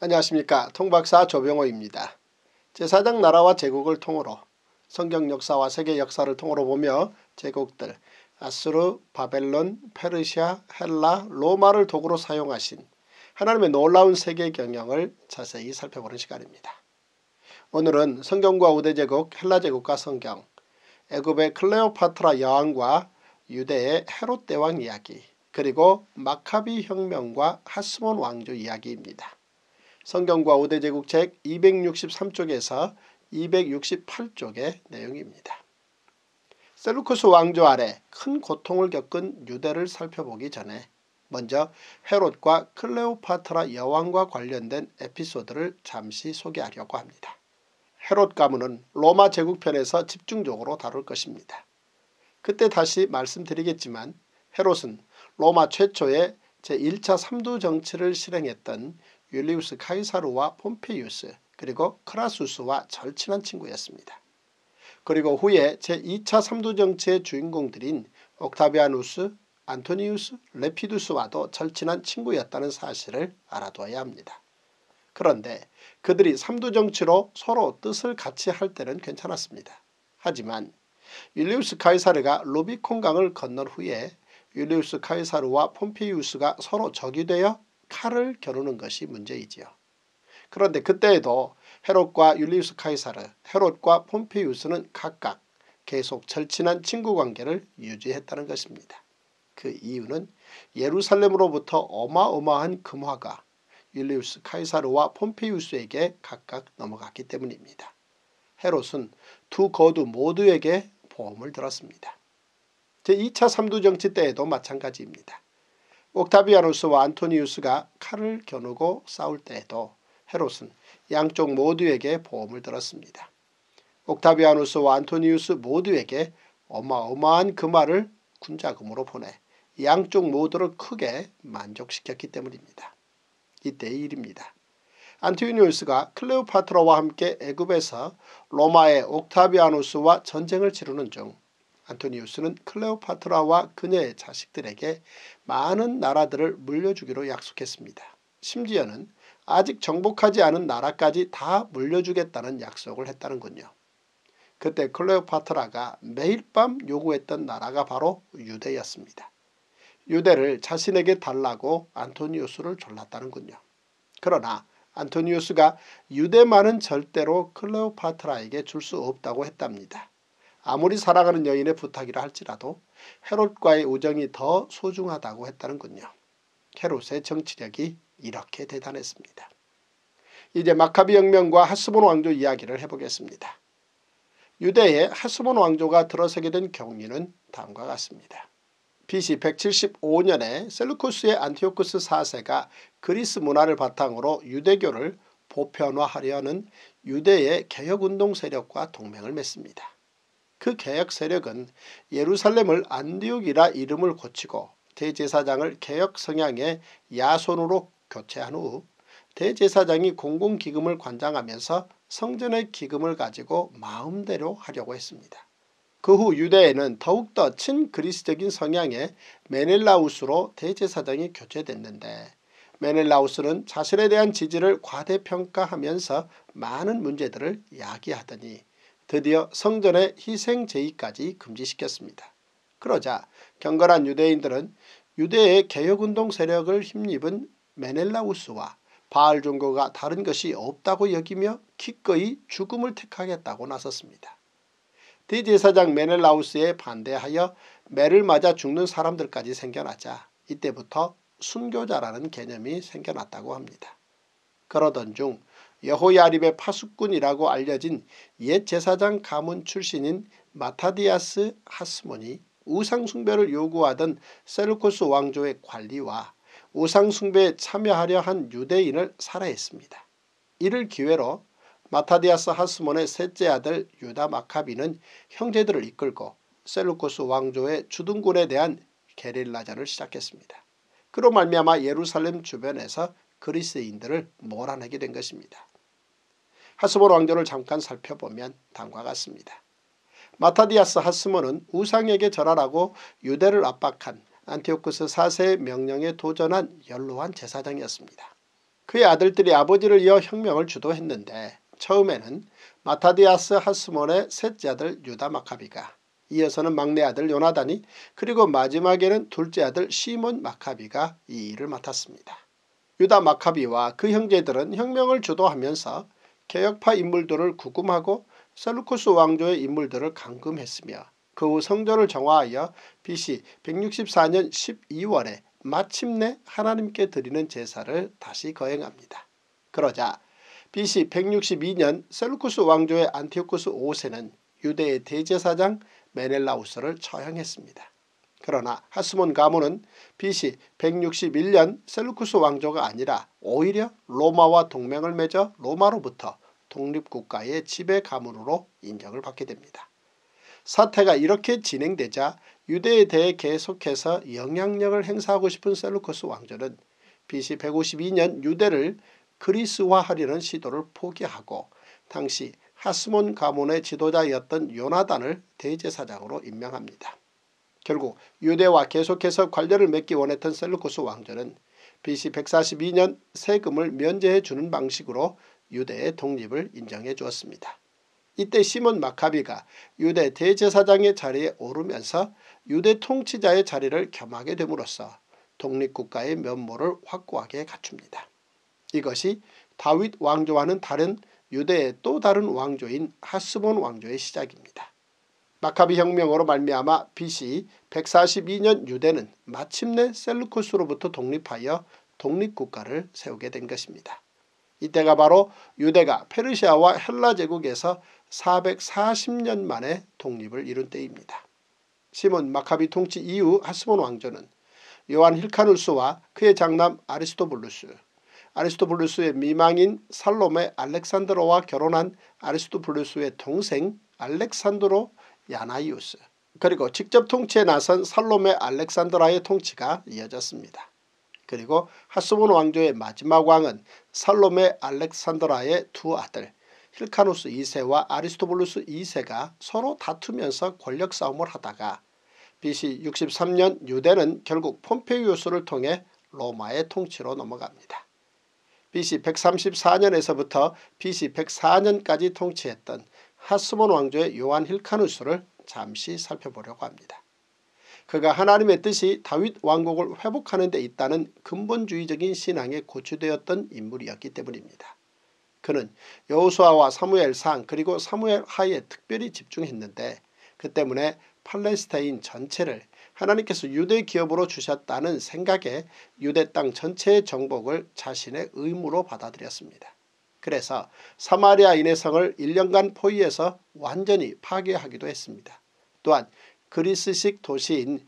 안녕하십니까. 통박사 조병호입니다. 제4장 나라와 제국을 통으로 성경 역사와 세계 역사를 통으로 보며 제국들 아수르, 바벨론, 페르시아, 헬라, 로마를 도구로 사용하신 하나님의 놀라운 세계 경영을 자세히 살펴보는 시간입니다. 오늘은 성경과 우대제국, 헬라제국과 성경, 애굽의 클레오파트라 여왕과 유대의 헤롯 대왕 이야기, 그리고 마카비 혁명과 하스몬 왕조 이야기입니다. 성경과 우대제국 책 263쪽에서 268쪽의 내용입니다. 셀루쿠스 왕조 아래 큰 고통을 겪은 유대를 살펴보기 전에 먼저 헤롯과 클레오파트라 여왕과 관련된 에피소드를 잠시 소개하려고 합니다. 헤롯 가문은 로마 제국편에서 집중적으로 다룰 것입니다. 그때 다시 말씀드리겠지만 헤롯은 로마 최초의 제1차 삼두 정치를 실행했던 율리우스 카이사르와 폼페이우스 그리고 크라수스와 절친한 친구였습니다. 그리고 후에 제2차 삼두 정치의 주인공들인 옥타비아누스, 안토니우스, 레피두스와도 절친한 친구였다는 사실을 알아둬야 합니다. 그런데 그들이 삼두 정치로 서로 뜻을 같이 할 때는 괜찮았습니다. 하지만 율리우스 카이사르가 루비콘강을 건넌 후에 율리우스 카이사르와 폼페이우스가 서로 적이 되어 칼을 겨누는 것이 문제이지요. 그런데 그때에도 헤롯과 율리우스 카이사르, 헤롯과 폼페이우스는 각각 계속 절친한 친구 관계를 유지했다는 것입니다. 그 이유는 예루살렘으로부터 어마어마한 금화가 율리우스 카이사르와 폼페이우스에게 각각 넘어갔기 때문입니다. 헤롯은 두 거두 모두에게 보험을 들었습니다. 제2차 삼두 정치 때에도 마찬가지입니다. 옥타비아누스와 안토니우스가 칼을 겨누고 싸울 때에도 헤롯은 양쪽 모두에게 보험을 들었습니다. 옥타비아누스와 안토니우스 모두에게 어마어마한 금화를 군자금으로 보내 양쪽 모두를 크게 만족시켰기 때문입니다. 이때의 일입니다. 안토니우스가 클레오파트라와 함께 애굽에서 로마의 옥타비아누스와 전쟁을 치르는 중 안토니우스는 클레오파트라와 그녀의 자식들에게 많은 나라들을 물려주기로 약속했습니다. 심지어는 아직 정복하지 않은 나라까지 다 물려주겠다는 약속을 했다는군요. 그때 클레오파트라가 매일 밤 요구했던 나라가 바로 유대였습니다. 유대를 자신에게 달라고 안토니우스를 졸랐다는군요. 그러나 안토니우스가 유대만은 절대로 클레오파트라에게 줄 수 없다고 했답니다. 아무리 사랑하는 여인의 부탁이라 할지라도 헤롯과의 우정이 더 소중하다고 했다는군요. 헤롯의 정치력이 이렇게 대단했습니다. 이제 마카비 혁명과 하스몬 왕조 이야기를 해보겠습니다. 유대의 하스몬 왕조가 들어서게 된 경위는 다음과 같습니다. BC 175년에 셀루쿠스의 안티오쿠스 4세가 그리스 문화를 바탕으로 유대교를 보편화하려는 유대의 개혁운동 세력과 동맹을 맺습니다. 그 개혁 세력은 예루살렘을 안디옥이라 이름을 고치고 대제사장을 개혁 성향의 야손으로 교체한 후 대제사장이 공공기금을 관장하면서 성전의 기금을 가지고 마음대로 하려고 했습니다. 그 후 유대에는 더욱더 친그리스적인 성향의 메넬라우스로 대제사장이 교체됐는데 메넬라우스는 자신에 대한 지지를 과대평가하면서 많은 문제들을 야기하더니 드디어 성전의 희생제의까지 금지시켰습니다. 그러자 경건한 유대인들은 유대의 개혁운동 세력을 힘입은 메넬라우스와 바알 종교가 다른 것이 없다고 여기며 기꺼이 죽음을 택하겠다고 나섰습니다. 대제사장 메넬라우스에 반대하여 매를 맞아 죽는 사람들까지 생겨나자 이때부터 순교자라는 개념이 생겨났다고 합니다. 그러던 중 여호야립의 파수꾼이라고 알려진 옛 제사장 가문 출신인 마타디아스 하스몬이 우상숭배를 요구하던 셀루쿠스 왕조의 관리와 우상숭배에 참여하려 한 유대인을 살해했습니다. 이를 기회로 마타디아스 하스몬의 셋째 아들 유다 마카비는 형제들을 이끌고 셀루쿠스 왕조의 주둔군에 대한 게릴라전을 시작했습니다. 그로 말미암아 예루살렘 주변에서 그리스인들을 몰아내게 된 것입니다. 하스몬 왕조를 잠깐 살펴보면 다음과 같습니다. 마타디아스 하스몬은 우상에게 절하라고 유대를 압박한 안티오쿠스 4세의 명령에 도전한 연로한 제사장이었습니다. 그의 아들들이 아버지를 이어 혁명을 주도했는데 처음에는 마타디아스 하스몬의 셋째 아들 유다 마카비가, 이어서는 막내 아들 요나단이, 그리고 마지막에는 둘째 아들 시몬 마카비가 이 일을 맡았습니다. 유다 마카비와 그 형제들은 혁명을 주도하면서 개혁파 인물들을 구금하고 셀루쿠스 왕조의 인물들을 감금했으며 그 후 성전을 정화하여 BC 164년 12월에 마침내 하나님께 드리는 제사를 다시 거행합니다. 그러자 BC 162년 셀루쿠스 왕조의 안티오쿠스 5세는 유대의 대제사장 메넬라우스를 처형했습니다. 그러나 하스몬 가문은 BC 161년 셀루쿠스 왕조가 아니라 오히려 로마와 동맹을 맺어 로마로부터 독립국가의 지배 가문으로 인정을 받게 됩니다. 사태가 이렇게 진행되자 유대에 대해 계속해서 영향력을 행사하고 싶은 셀루쿠스 왕조는 BC 152년 유대를 그리스화하려는 시도를 포기하고 당시 하스몬 가문의 지도자였던 요나단을 대제사장으로 임명합니다. 결국 유대와 계속해서 관련을 맺기 원했던 셀루쿠스 왕조는 BC 142년 세금을 면제해 주는 방식으로 유대의 독립을 인정해 주었습니다. 이때 시몬 마카비가 유대 대제사장의 자리에 오르면서 유대 통치자의 자리를 겸하게 됨으로써 독립국가의 면모를 확고하게 갖춥니다. 이것이 다윗 왕조와는 다른 유대의 또 다른 왕조인 하스몬 왕조의 시작입니다. 마카비 혁명으로 말미암아 BC 142년 유대는 마침내 셀루쿠스로부터 독립하여 독립국가를 세우게 된 것입니다. 이때가 바로 유대가 페르시아와 헬라 제국에서 440년 만에 독립을 이룬 때입니다. 시몬 마카비 통치 이후 하스몬 왕조는 요한 힐카누스와 그의 장남 아리스토블루스의 미망인 살로메 알렉산드로와 결혼한 아리스토블루스의 동생 알렉산드로 야나이우스, 그리고 직접 통치에 나선 살로메 알렉산드라의 통치가 이어졌습니다. 그리고 하스몬 왕조의 마지막 왕은 살로메 알렉산드라의 두 아들 힐카누스 2세와 아리스토블루스 2세가 서로 다투면서 권력 싸움을 하다가 BC 63년 유대는 결국 폼페이우스를 통해 로마의 통치로 넘어갑니다. BC 134년에서부터 BC 104년까지 통치했던 하스몬 왕조의 요한 힐카누스를 잠시 살펴보려고 합니다. 그가 하나님의 뜻이 다윗 왕국을 회복하는 데 있다는 근본주의적인 신앙에 고취되었던 인물이었기 때문입니다. 그는 여호수아와 사무엘상 그리고 사무엘 하에 특별히 집중했는데 그 때문에 팔레스타인 전체를 하나님께서 유대 기업으로 주셨다는 생각에 유대 땅 전체의 정복을 자신의 의무로 받아들였습니다. 그래서 사마리아인의 성을 1년간 포위해서 완전히 파괴하기도 했습니다. 또한 그리스식 도시인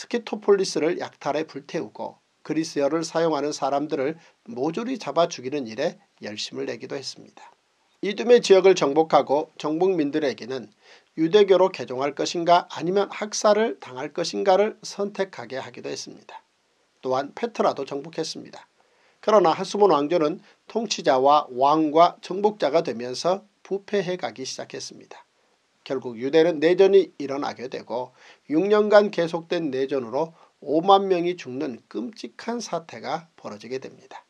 스키토폴리스를 약탈해 불태우고 그리스어를 사용하는 사람들을 모조리 잡아 죽이는 일에 열심을 내기도 했습니다. 이듬해 지역을 정복하고 정복민들에게는 유대교로 개종할 것인가 아니면 학살을 당할 것인가를 선택하게 하기도 했습니다. 또한 페트라도 정복했습니다. 그러나 하스몬 왕조는 통치자와 왕과 정복자가 되면서 부패해 가기 시작했습니다. 결국 유대는 내전이 일어나게 되고 6년간 계속된 내전으로 5만 명이 죽는 끔찍한 사태가 벌어지게 됩니다.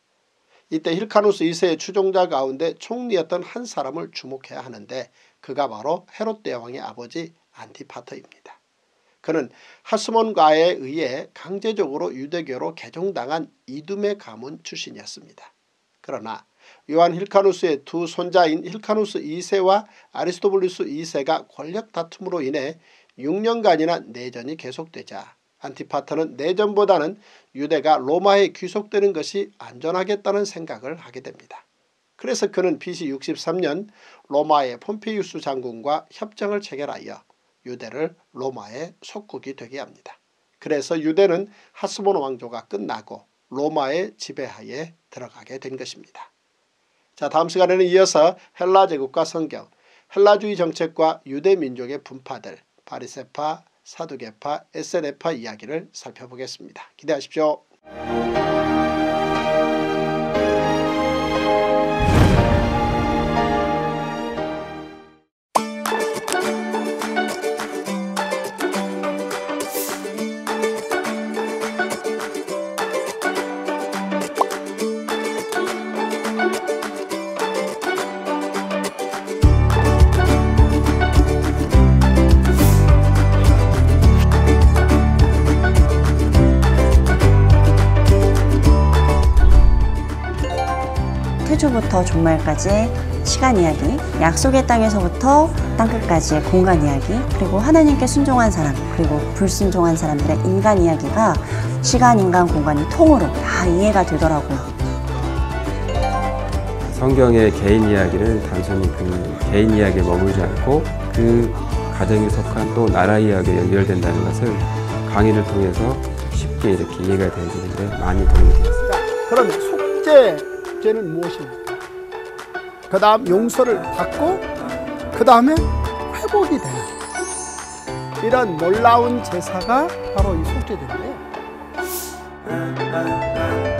이때 힐카누스 2세의 추종자 가운데 총리였던 한 사람을 주목해야 하는데 그가 바로 헤롯 대왕의 아버지 안티파터입니다. 그는 하스몬가에 의해 강제적으로 유대교로 개종당한 이두메 가문 출신이었습니다. 그러나 요한 힐카누스의 두 손자인 힐카누스 2세와 아리스토블루스 2세가 권력 다툼으로 인해 6년간이나 내전이 계속되자 안티파터는 내전보다는 유대가 로마에 귀속되는 것이 안전하겠다는 생각을 하게 됩니다. 그래서 그는 BC 63년 로마의 폼페이우스 장군과 협정을 체결하여 유대를 로마의 속국이 되게 합니다. 그래서 유대는 하스몬 왕조가 끝나고 로마의 지배하에 들어가게 된 것입니다. 자, 다음 시간에는 이어서 헬라 제국과 성경, 헬라주의 정책과 유대 민족의 분파들, 바리새파, 사두개파, 에세네파 이야기를 살펴보겠습니다. 기대하십시오. 태초부터 종말까지의 시간 이야기, 약속의 땅에서부터 땅끝까지의 공간 이야기, 그리고 하나님께 순종한 사람, 그리고 불순종한 사람들의 인간 이야기가 시간, 인간, 공간이 통으로 다 이해가 되더라고요. 성경의 개인 이야기는 단순히 그 개인 이야기에 머물지 않고 그 가정에 속한 또 나라 이야기에 연결된다는 것을 강의를 통해서 쉽게 이렇게 이해가 되는데 많이 도움이 되었습니다. 자, 그럼 속죄는 무엇입니까? 그 다음 용서를 받고 그 다음에 회복이 되는 이런 놀라운 제사가 바로 이 속죄제인데요.